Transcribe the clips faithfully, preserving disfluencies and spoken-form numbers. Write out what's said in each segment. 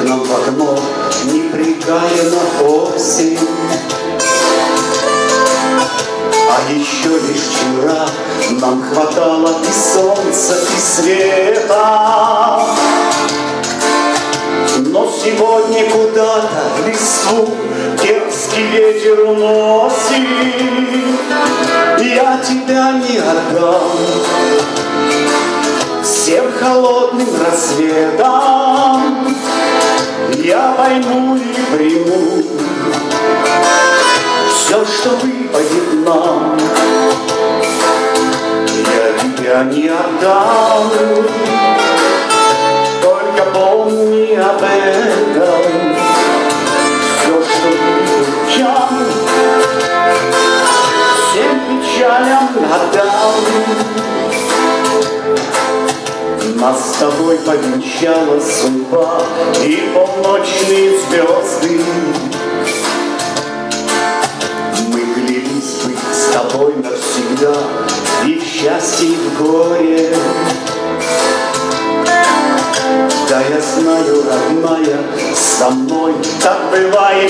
нам в окно непрекаянно осень. А еще лишь вчера нам хватало и солнца, и света. Но сегодня куда-то в листву дерзкий ветер уносит. Я тебя не отдам всем холодным рассветом. Я пойму и приму все, что выпадет нам. Я тебя не отдам, только помни об этом. Все, что выпадет, всем печалям отдам. Нас с тобой повенчала судьба и полночные звезды. Мы клялись быть с тобой навсегда и в счастье, и в горе. Да, я знаю, родная, со мной так бывает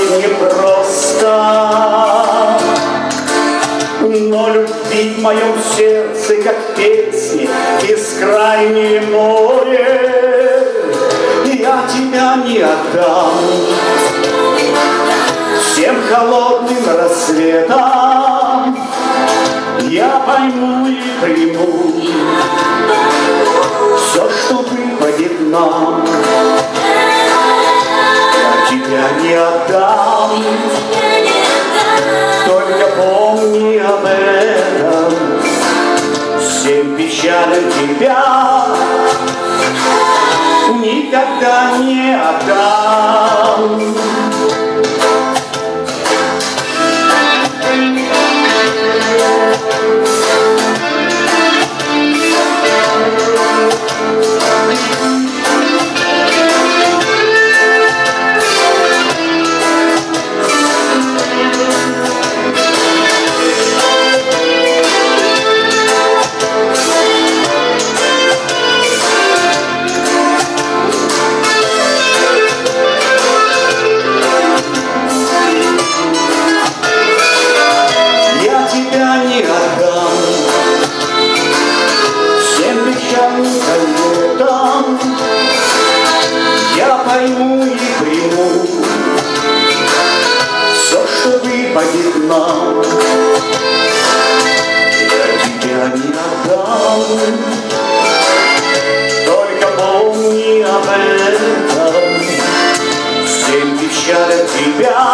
непросто. Но любви в моем сердце, как песни, бескрайнее море. Я тебя не отдам всем холодным рассветом. Я пойму и приму все, что выпадет нам. Я тебя не отдам, только помни об этом. Всем печалям тебя никогда не отдам. Я пойму и приму все, что выпадет нам. Я тебя не отдам, только помни об этом. Всем печалям тебя